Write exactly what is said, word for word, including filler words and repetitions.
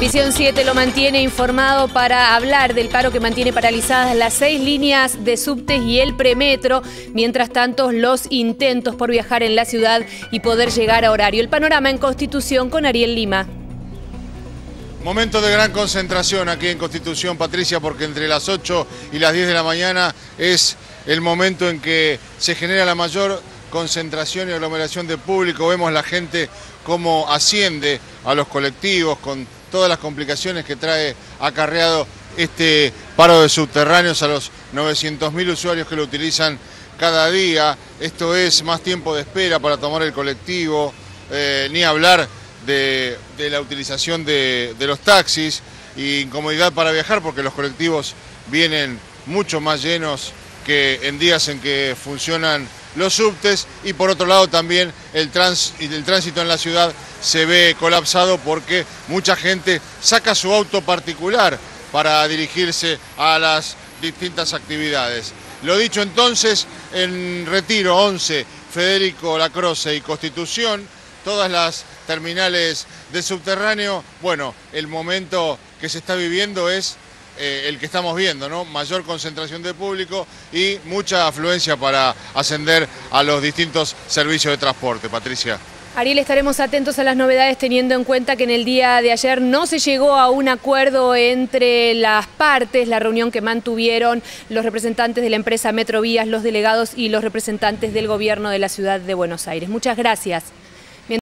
Visión siete lo mantiene informado para hablar del paro que mantiene paralizadas las seis líneas de subtes y el premetro. Mientras tanto, los intentos por viajar en la ciudad y poder llegar a horario. El panorama en Constitución con Ariel Lima. Momento de gran concentración aquí en Constitución, Patricia, porque entre las ocho y las diez de la mañana es el momento en que se genera la mayor concentración y aglomeración de público. Vemos la gente cómo asciende a los colectivos con todas las complicaciones que trae acarreado este paro de subterráneos a los novecientos mil usuarios que lo utilizan cada día. Esto es más tiempo de espera para tomar el colectivo, eh, ni hablar de, de la utilización de, de los taxis y incomodidad para viajar porque los colectivos vienen mucho más llenos que en días en que funcionan los subtes, y por otro lado también el, trans, el tránsito en la ciudad se ve colapsado porque mucha gente saca su auto particular para dirigirse a las distintas actividades. Lo dicho entonces, en Retiro, once, Federico Lacroze y Constitución, todas las terminales de subterráneo, bueno, el momento que se está viviendo es Eh, el que estamos viendo, ¿no? Mayor concentración de público y mucha afluencia para ascender a los distintos servicios de transporte. Patricia. Ariel, estaremos atentos a las novedades teniendo en cuenta que en el día de ayer no se llegó a un acuerdo entre las partes, la reunión que mantuvieron los representantes de la empresa Metrovías, los delegados y los representantes del gobierno de la ciudad de Buenos Aires. Muchas gracias.